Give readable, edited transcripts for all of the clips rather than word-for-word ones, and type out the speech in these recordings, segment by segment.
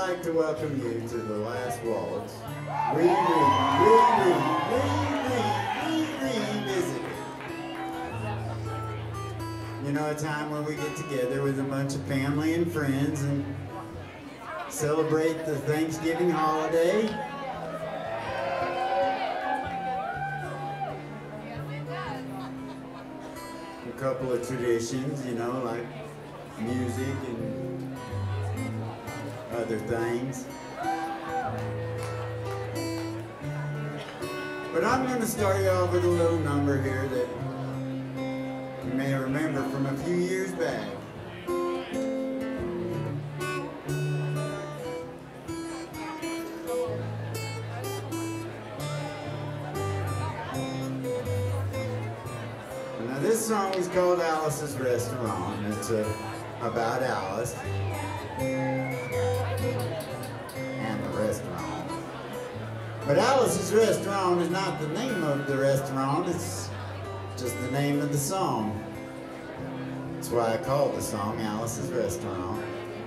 like to welcome you to the last waltz. Revisited. You know, a time where we get together with a bunch of family and friends and celebrate the Thanksgiving holiday. A couple of traditions, you know, like music and other things. But I'm going to start you off with a little number here that you may remember from a few years back. Now this song is called Alice's Restaurant. It's about Alice and the restaurant. But Alice's Restaurant is not the name of the restaurant, it's just the name of the song. That's why I call the song Alice's Restaurant.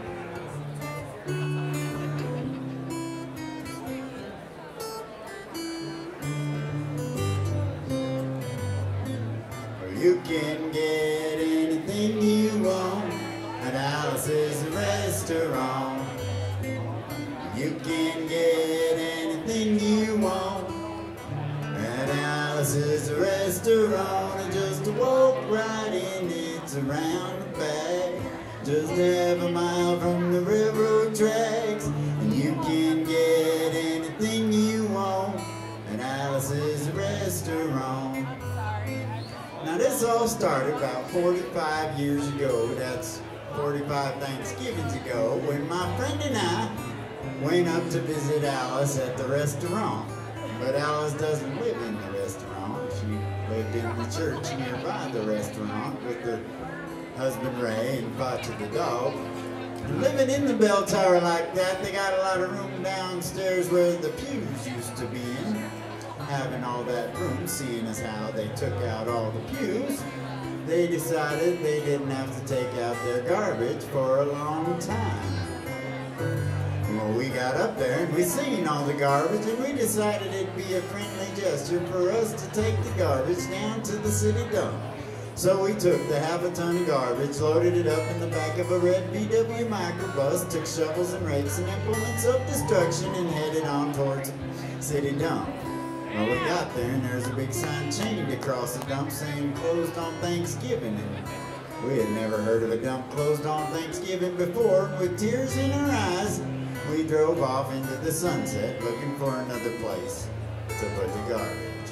You can get anything you want at Alice's Restaurant. You can get anything you want at Alice's Restaurant. And just walk right in, it's around the back, just half a mile from the railroad tracks. And you can get anything you want at Alice's Restaurant. Now this all started about 45 years ago. That's 45 Thanksgivings ago, when my friend and I went up to visit Alice at the restaurant. But Alice doesn't live in the restaurant. She lived in the church nearby the restaurant with her husband Ray and Pacha the dog. And living in the bell tower like that, they got a lot of room downstairs where the pews used to be in. Having all that room, seeing as how they took out all the pews, they decided they didn't have to take out their garbage for a long time. Well, we got up there and we seen all the garbage, and we decided it'd be a friendly gesture for us to take the garbage down to the city dump. So we took the half a ton of garbage, loaded it up in the back of a red VW microbus, took shovels and rakes and implements of destruction, and headed on towards the city dump. Well, we got there and there's a big sign chained across the dump saying closed on Thanksgiving, and we had never heard of a dump closed on Thanksgiving before. With tears in our eyes, we drove off into the sunset looking for another place to put the garbage.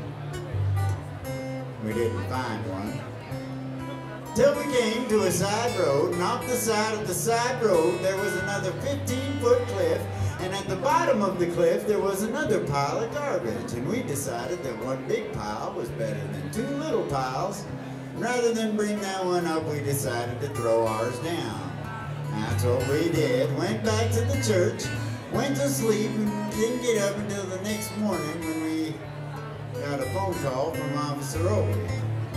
We didn't find one till we came to a side road, and off the side of the side road there was another 15-foot cliff, and at the bottom of the cliff there was another pile of garbage, and we decided that one big pile was better than two little piles. Rather than bring that one up, we decided to throw ours down. That's what we did. Went back to the church, went to sleep, and didn't get up until the next morning when we got a phone call from Officer Owen.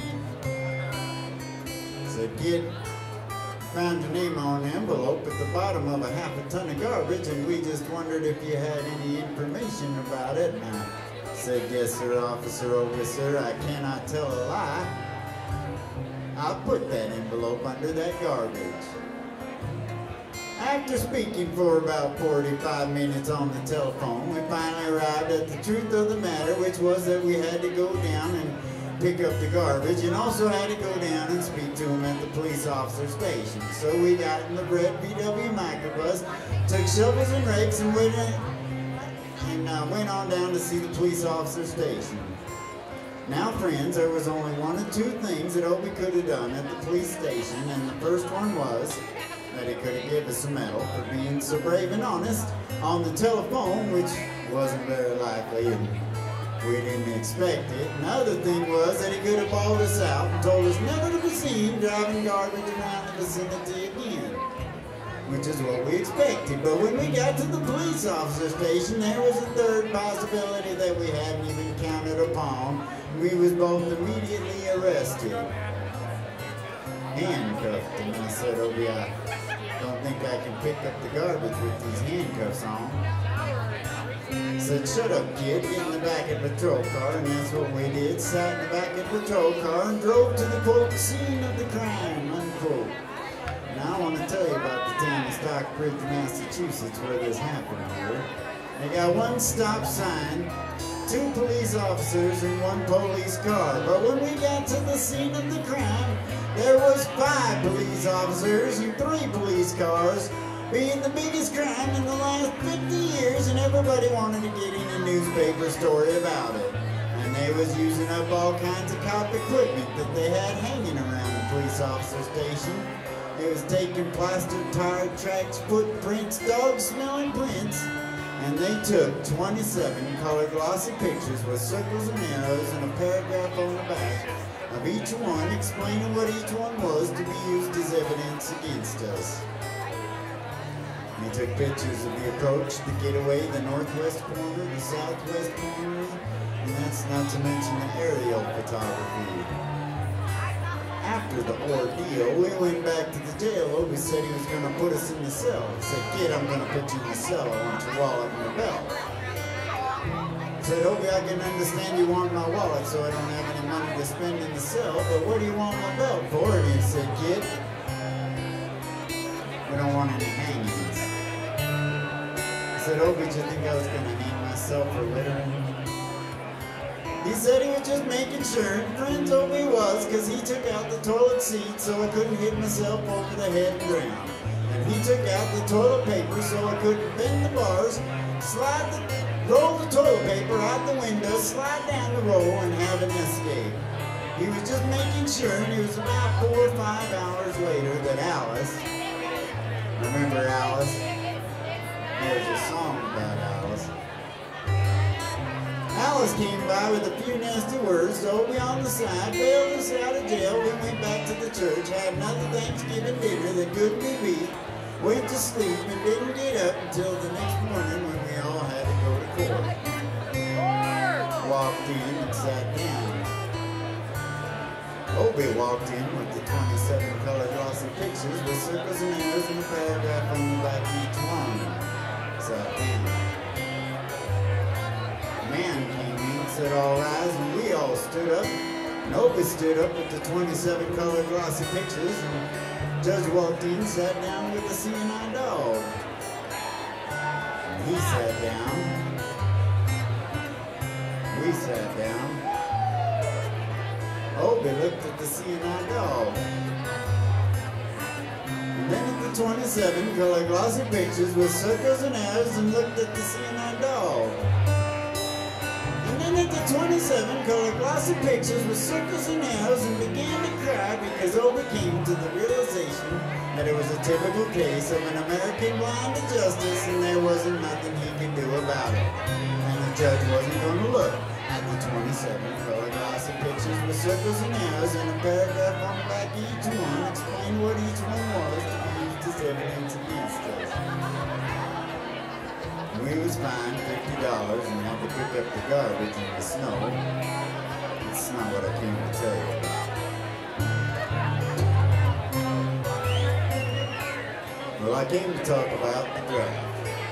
Said, "Kid, found your name on an envelope at the bottom of a half a ton of garbage, and we just wondered if you had any information about it." And I said, "Yes, sir, Officer Owen, sir. I cannot tell a lie. I'll put that envelope under that garbage." After speaking for about 45 minutes on the telephone, we finally arrived at the truth of the matter, which was that we had to go down and pick up the garbage, and also had to go down and speak to him at the police officer station. So we got in the red VW microbus, took shovels and rakes, and went on down to see the police officer station. Now, friends, there was only one of two things that Opie could have done at the police station, and the first one was that he could have given us a medal for being so brave and honest on the telephone, which wasn't very likely, and we didn't expect it. And the other thing was that he could have bawled us out and told us never to be seen driving garbage around the vicinity again, which is what we expected. But when we got to the police officer station, there was a third possibility that we hadn't even counted upon. We was both immediately arrested. handcuffed. And I said, Obie, I don't think I can pick up the garbage with these handcuffs on. He said, shut up, kid, get in the back of the patrol car. And that's what we did, sat in the back of the patrol car and drove to the, quote, scene of the crime, unquote. Now I want to tell you about the town of Stockbridge, Massachusetts, where this happened here. They got one stop sign, 2 police officers, and 1 police car. But when we got to the scene of the crime, there was 5 police officers and 3 police cars, being the biggest crime in the last 50 years, and everybody wanted to get in a newspaper story about it. And they was using up all kinds of cop equipment that they had hanging around the police officer station. It was taking plaster, tire tracks, footprints, dog-smelling prints, and they took 27 colored glossy pictures with circles and arrows and a paragraph on the back of each one explaining what each one was to be used as evidence against us. They took pictures of the approach, the getaway, the northwest corner, the southwest corner, and that's not to mention the aerial photography. After the ordeal, we went back to the jail. Obie said he was going to put us in the cell. He said, kid, I'm going to put you in the cell. I want your wallet and your belt. I said, Obie, I can understand you want my wallet so I don't have any money to spend in the cell, but what do you want my belt for? And he said, kid, we don't want any hangings. I said, Obie, did you think I was going to hang myself for littering? He said he was just making sure, and friends Obie was, because he took out the toilet seat so I couldn't hit myself over the head and drown. And he took out the toilet paper so I couldn't bend the bars, roll the toilet paper out the window, slide down the roll, and have an escape. He was just making sure, and it was about 4 or 5 hours later that Alice, remember Alice? There's a song about Alice. Alice came by with a few nasty words, so Obie on the side, bailed us out of jail. We went back to the church, had another Thanksgiving dinner that couldn't be beat, went to sleep, and didn't get up until the next morning when we all had to go to court. Walked in and sat down. Obie walked in with the 27 colored glossy pictures with circles and arrows and a paragraph on the back of each one. Sat down. Man came in, said all rise, and we all stood up. And Obie stood up with the 27 colored glossy pictures, and Judge walked in, sat down with the seeing-eye dog. And he sat down. We sat down. Obie looked at the seeing-eye dog. And then at the 27 colored glossy pictures with circles and arrows, and looked at the seeing-eye dog. And then at the 27 colored glossy pictures with circles and arrows, and began to cry because Obie came to the realization that it was a typical case of an American blind to justice, and there wasn't nothing he could do about it. And the judge wasn't going to look at the 27 colored glossy pictures with circles and arrows and a paragraph on the back of each one explained what each one was to be used as evidence against us. We was fined $50 and had to pick up the garbage in the snow. It's not what I came to tell you about. Well, I came to talk about the draft.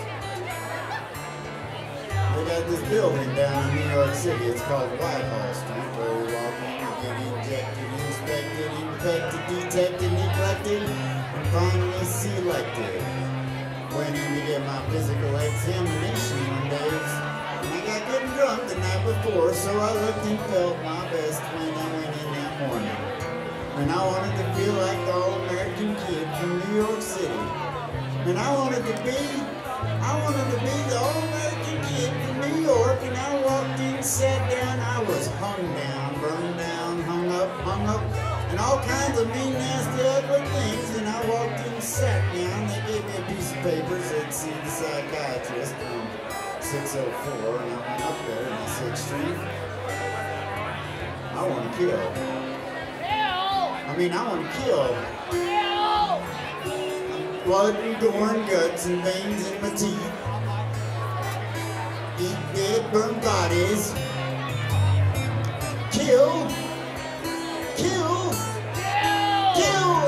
They got this building down in New York City. It's called Whitehall Street, where we walk in and get injected, inspected, infected, detected, neglected, and finally selected. Went in to get my physical examination one day, and I got getting drunk the night before, so I looked and felt my best when I went in that morning. And I wanted to feel like the all-American kid from New York City. And I wanted to be the all-American kid from New York, and I walked in, sat down, I was hung down, burned down, hung up, and all kinds of mean, nasty, ugly things. And I walked in, sat down, they gave me a piece of paper, said, see the psychiatrist on 604, and I went up there and I said, Strength, I want to kill. I want to kill. Blood and gore and guts and veins in my teeth. Eat dead, burnt bodies. Kill. Kill. Kill.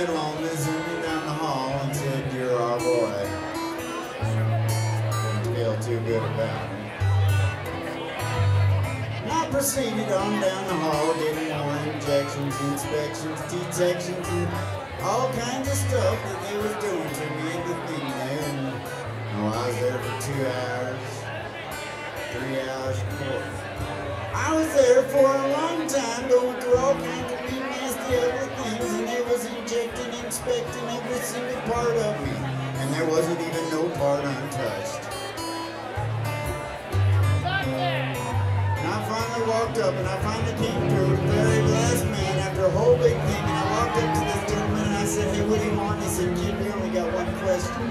right along, they zoomed me down the hall and said, "You're our boy." Didn't feel too good about it. And I proceeded on down the hall, getting more injections, inspections, detections, and all kinds of stuff that they was doing to me at the thing there. And I was there for 2 hours, 3 hours, 4. I was there for a long time, going through all kinds of mean, nasty, ugly things, and they was injecting, inspecting every single part of me, and there wasn't even no part untouched. And I finally walked up, and I finally came through the very last man after a whole big thing, and I walked up to this gentleman, and I said, "Hey, what do you want?" He said, "Kid, we only got one question."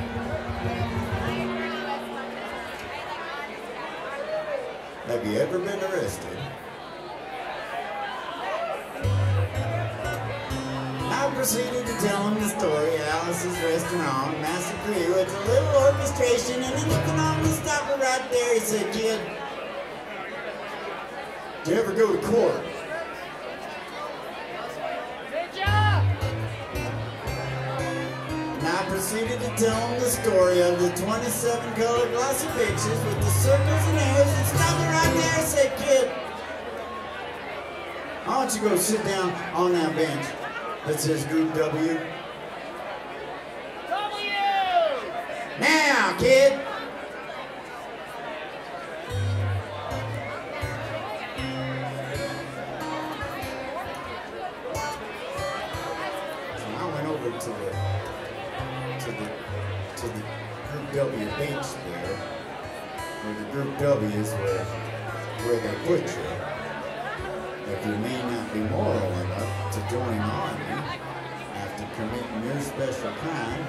Have you ever been arrested? I proceeded to tell him the story, Alice's Restaurant, Massacre, with a little orchestration, and then the phenomenal stopper right there. He said, "Kid, do you ever go to court?" Good job! And I proceeded to tell him the story of the 27 color glossy pictures with the circles and arrows, and stopped it right there and said, "Kid, why don't you go sit down on that bench that says Group W? W! Now, kid!" So I went over to the Group W bench there, where the Group W is where they put you if you may not be moral enough to join the army after committing your special crime.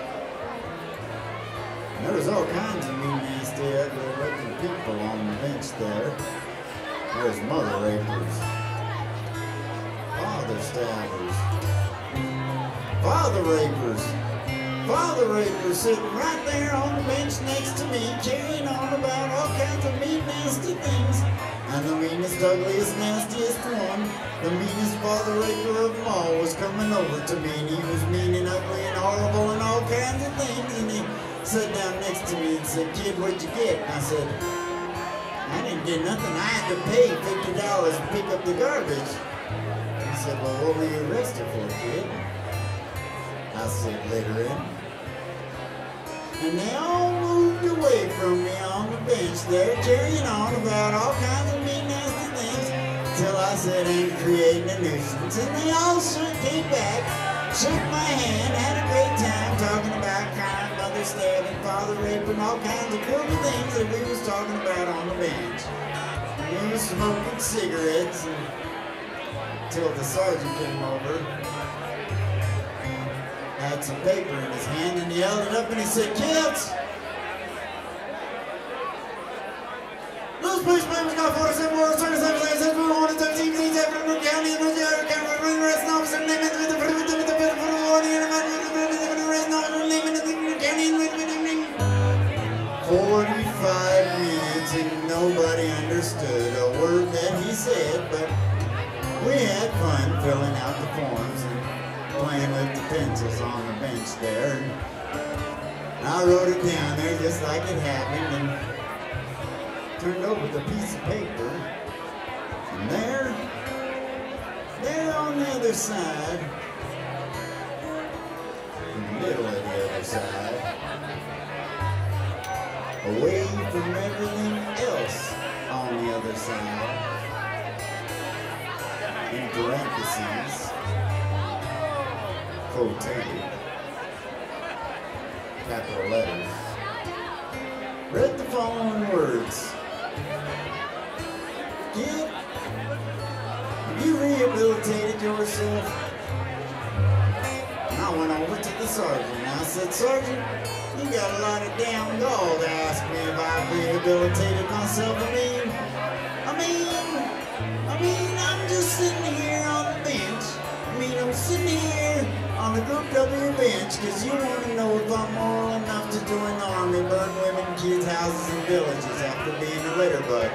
And there was all kinds of mean, nasty, ugly-looking people on the bench there. There's mother rapers, father stabbers, father rapers sitting right there on the bench next to me, carrying on about all kinds of mean, nasty things. And the meanest, ugliest, nastiest one, the meanest father raper of them all, was coming over to me, and he was mean and ugly and horrible and all kinds of things. And he sat down next to me and said, "Kid, what'd you get?" And I said, "I didn't get nothing. I had to pay $50 to pick up the garbage." He said, "Well, what were you arrested for, kid?" I said, "Littering." And they all moved away from me on the bench there, carrying on about all kinds of mean, nasty things, till I said, "I'm creating a nuisance." And they all came back, shook my hand, had a great time talking about crime, mother stabbing, father raping, all kinds of cool things that we was talking about on the bench. And we was smoking cigarettes until the sergeant came over. Had some paper in his hand, and he held it up and he said, "Kids, those police papers got 47 words, 27 cents, we wanted 13 things after the county and the arrest officer name it with the arrest officer name it in the county. 45 minutes and nobody understood a word that he said, but we had fun filling out the forms and playing with the pencils on the bench there. And I wrote it down there just like it happened and turned over the piece of paper. And there on the other side, in the middle of the other side, away from everything else on the other side, in parentheses, quoted, capital letters, read the following words: "Kid, have you rehabilitated yourself?" And I went over to the sergeant and I said, "Sergeant, you got a lot of damn gall to ask me if I've rehabilitated myself. I'm just sitting here on the bench. I'm sitting here on the Group W bench because you want to know if I'm moral enough to join the army, burn women, kids, houses, and villages after being a litter bug."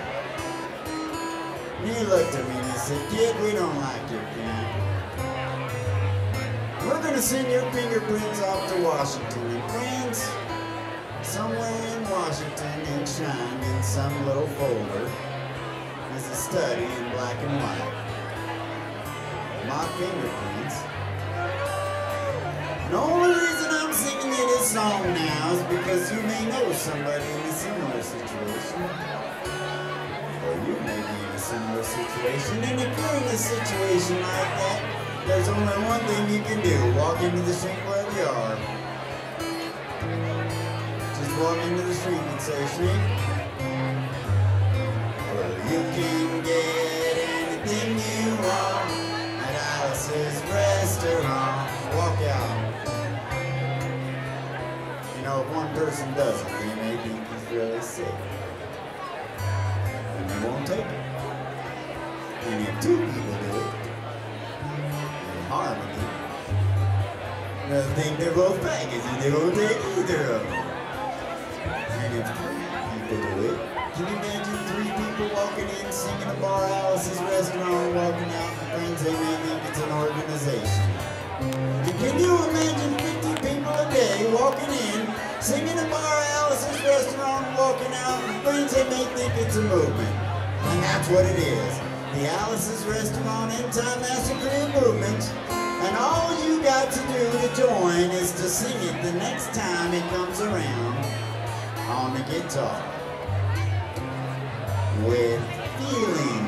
And he looked at me and he said, "Kid, we don't like your kind. We're send your fingerprints off to Washington. And friends, somewhere in Washington, enshrined in some little folder, is a study in black and white. My fingerprints. The only reason I'm singing you this song now is because you may know somebody in a similar situation. Or you may be in a similar situation. And if you're in a situation like that, there's only one thing you can do. Walk into the shrink where you are. Just walk into the shrink and say, "Shrink, well, you can get anything you want at Alice's restaurant." Walk out. You know, if one person does it, they may think he's really sick. And they won't take it. And if two people do it, in harmony, they'll think they're both faggots and they won't take either of them. And if three people do it, can you imagine 3 people walking in, singing a bar, Alice's restaurant, walking out, and friends, they may think it's an organization. Can you imagine 50 people a day walking in, singing a bar, Alice's restaurant, walking out, and friends, they may think it's a movement. And that's what it is. The Alice's Restaurant End-Time Massacre movement. And all you got to do to join is to sing it the next time it comes around on the guitar. With feeling.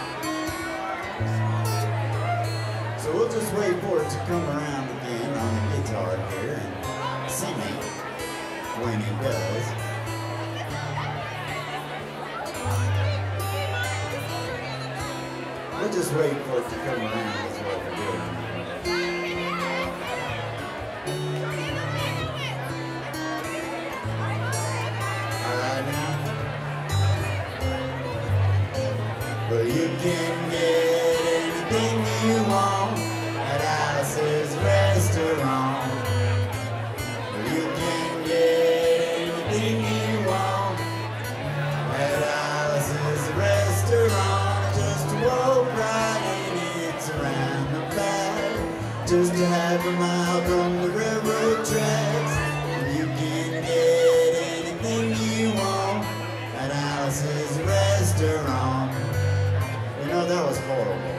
So we'll just wait for it to come around again on the guitar here and sing it when it does. We'll just wait for it to come around is what we're doing. Alright now. Well, you can get anything you want at Alice's restaurant. Well, you can get anything you want at Alice's restaurant. Walk right in, it's around the back, just a half a mile from the railroad tracks. You can get anything you want at Alice's restaurant. You know, that was horrible.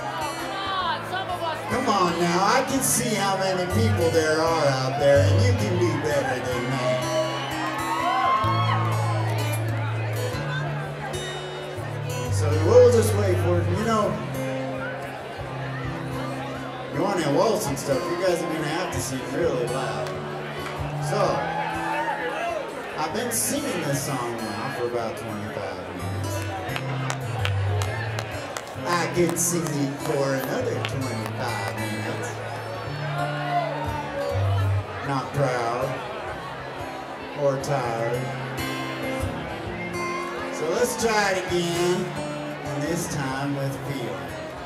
Come on now, I can see how many people there are out there, and you can do better than that. So we'll just wait for it. You know, you want to waltz and stuff, you guys are going to have to sing really loud. So, I've been singing this song now for about 25 minutes. I could sing it for another 25 minutes. Not proud or tired. So let's try it again. And this time with feeling.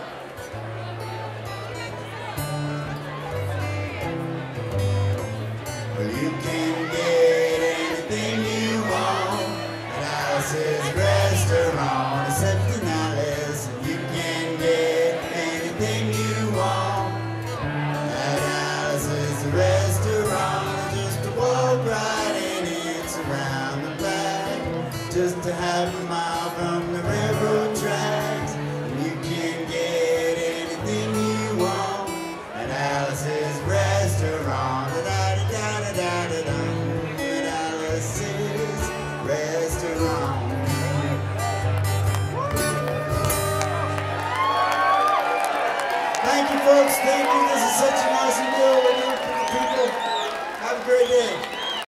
Well, you can get anything you want at Alice's restaurant, except in Alice. You can get anything you want at Alice's restaurant. Just to walk right in, it's around the back, just to have a mile from the railroad tracks. You can get anything you want at Alice's restaurant. At Alice's restaurant. Thank you, folks. Thank you. This is such a nice deal. We're doing for the people. Have a great day.